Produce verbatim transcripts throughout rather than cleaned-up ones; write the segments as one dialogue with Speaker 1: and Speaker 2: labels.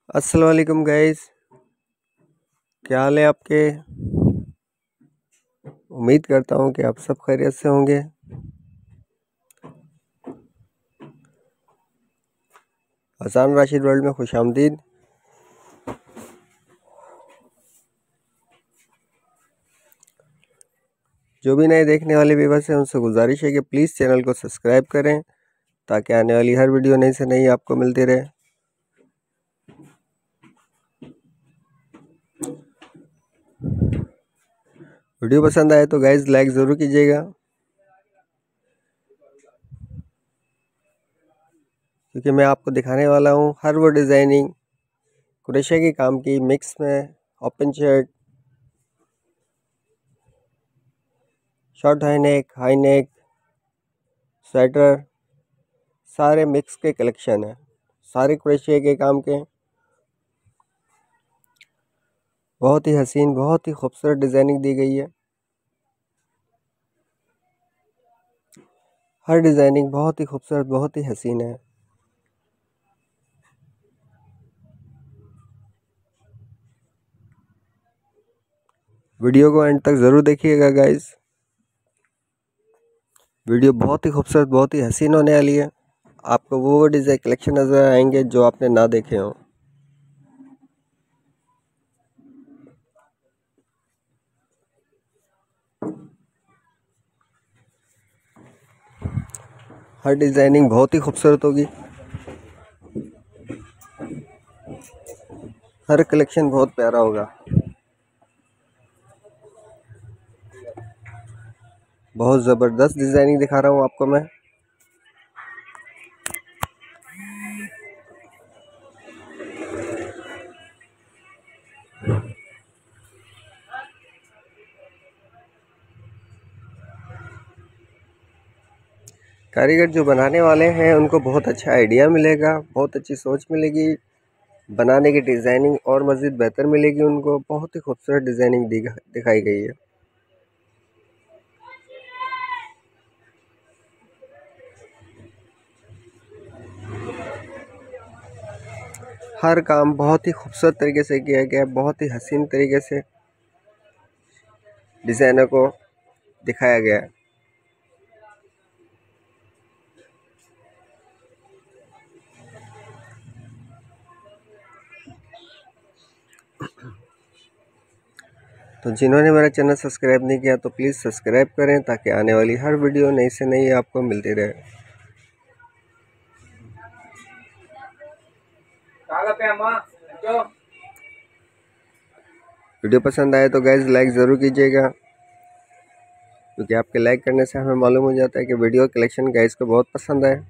Speaker 1: अस्सलाम वालेकुम गाइस, क्या हाल है आपके। उम्मीद करता हूँ कि आप सब खैरियत से होंगे। हसन राशिद वर्ल्ड में खुश आमदीद। जो भी नए देखने वाले व्यूअर्स हैं उनसे गुजारिश है कि प्लीज़ चैनल को सब्सक्राइब करें ताकि आने वाली हर वीडियो नई से नई आपको मिलती रहे। वीडियो पसंद आए तो गाइस लाइक ज़रूर कीजिएगा, क्योंकि मैं आपको दिखाने वाला हूँ हर वो डिज़ाइनिंग क्रोशे के काम की मिक्स में open shirt, short high neck, high neck, sweater, सारे मिक्स के कलेक्शन है। सारे क्रोशे के काम के बहुत ही हसीन, बहुत ही खूबसूरत डिज़ाइनिंग दी गई है। हर डिज़ाइनिंग बहुत ही खूबसूरत, बहुत ही हसीन है। वीडियो को एंड तक ज़रूर देखिएगा गाइस। वीडियो बहुत ही खूबसूरत, बहुत ही हसीन होने वाली है। आपको वो डिज़ाइन कलेक्शन नज़र आएंगे जो आपने ना देखे हों। हर डिज़ाइनिंग बहुत ही खूबसूरत होगी। हर कलेक्शन बहुत प्यारा होगा। बहुत ज़बरदस्त डिज़ाइनिंग दिखा रहा हूँ आपको मैं। कारीगर जो बनाने वाले हैं उनको बहुत अच्छा आइडिया मिलेगा, बहुत अच्छी सोच मिलेगी, बनाने की डिज़ाइनिंग और मज़ीद बेहतर मिलेगी उनको। बहुत ही खूबसूरत डिज़ाइनिंग दिखाई गई है। हर काम बहुत ही खूबसूरत तरीके से किया गया है, बहुत ही हसीन तरीके से डिज़ाइनर को दिखाया गया है। तो जिन्होंने मेरा चैनल सब्सक्राइब नहीं किया तो प्लीज़ सब्सक्राइब करें ताकि आने वाली हर वीडियो नई से नई आपको मिलती रहे। वीडियो पसंद आए तो गाइज लाइक ज़रूर कीजिएगा, क्योंकि आपके लाइक करने से हमें मालूम हो जाता है कि वीडियो कलेक्शन गाइज को बहुत पसंद है।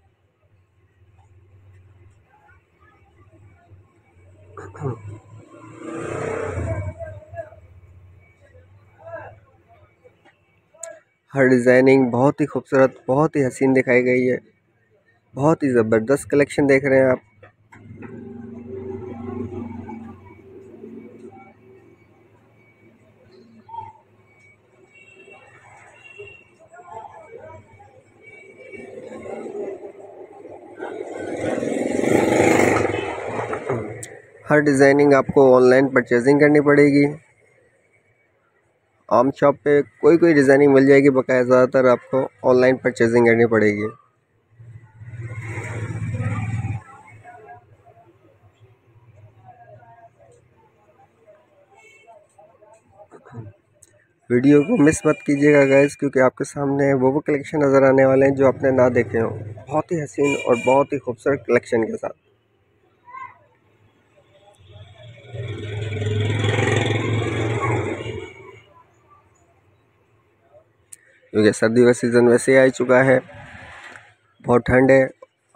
Speaker 1: हर डिज़ाइनिंग बहुत ही खूबसूरत, बहुत ही हसीन दिखाई गई है। बहुत ही ज़बरदस्त कलेक्शन देख रहे हैं आप। हर डिज़ाइनिंग आपको ऑनलाइन परचेजिंग करनी पड़ेगी। आम शॉप पे कोई कोई डिज़ाइनिंग मिल जाएगी, बकाया ज़्यादातर आपको ऑनलाइन परचेजिंग करनी पड़ेगी। वीडियो को मिस मत कीजिएगा गाइस, क्योंकि आपके सामने वो वो कलेक्शन नज़र आने वाले हैं जो आपने ना देखे हों, बहुत ही हसीन और बहुत ही खूबसूरत कलेक्शन के साथ। क्योंकि सर्दी का सीज़न वैसे ही आ चुका है, बहुत ठंड है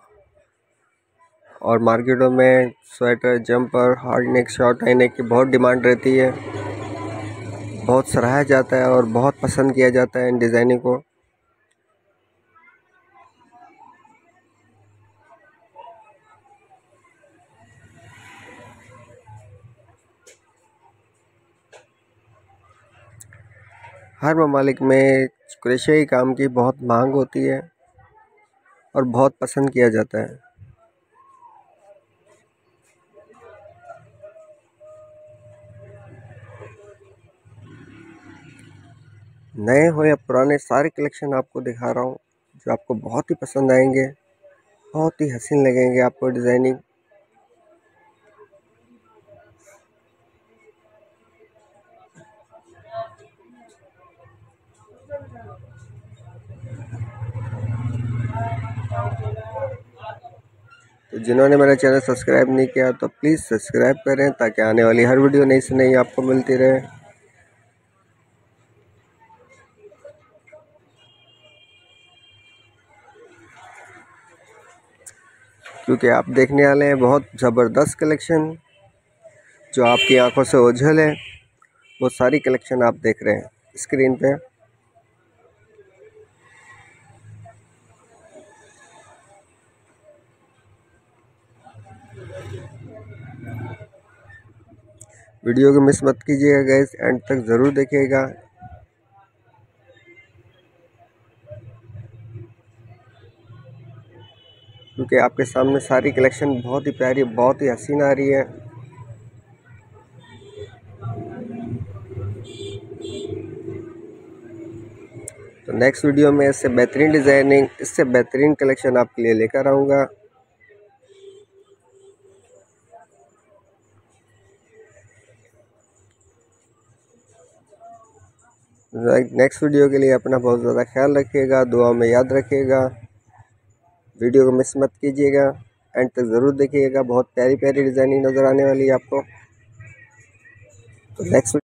Speaker 1: और मार्केटों में sweater, jumper, hard neck, short high neck की बहुत डिमांड रहती है। बहुत सराहा जाता है और बहुत पसंद किया जाता है इन डिज़ाइनिंग को। हर ममालिक में क्रोशे काम की बहुत मांग होती है और बहुत पसंद किया जाता है। नए हो या पुराने सारे कलेक्शन आपको दिखा रहा हूँ, जो आपको बहुत ही पसंद आएंगे, बहुत ही हसीन लगेंगे आपको डिज़ाइनिंग। तो जिन्होंने मेरा चैनल सब्सक्राइब नहीं किया तो प्लीज़ सब्सक्राइब करें, ताकि आने वाली हर वीडियो नई से नई आपको मिलती रहे। क्योंकि आप देखने वाले हैं बहुत ज़बरदस्त कलेक्शन, जो आपकी आंखों से ओझल है, वो सारी कलेक्शन आप देख रहे हैं स्क्रीन पे। वीडियो को मिस मत कीजिएगा गाइस, एंड तक ज़रूर देखिएगा। क्योंकि आपके सामने सारी कलेक्शन बहुत ही प्यारी, बहुत ही हसीन आ रही है। तो नेक्स्ट वीडियो में इससे बेहतरीन डिज़ाइनिंग, इससे बेहतरीन कलेक्शन आपके लिए लेकर आऊँगा। नेक्स्ट वीडियो के लिए अपना बहुत ज़्यादा ख्याल रखिएगा, दुआ में याद रखिएगा। वीडियो को मिस मत कीजिएगा, एंड तक ज़रूर देखिएगा, बहुत प्यारी प्यारी डिज़ाइनिंग नज़र आने वाली है आपको। तो नेक्स्ट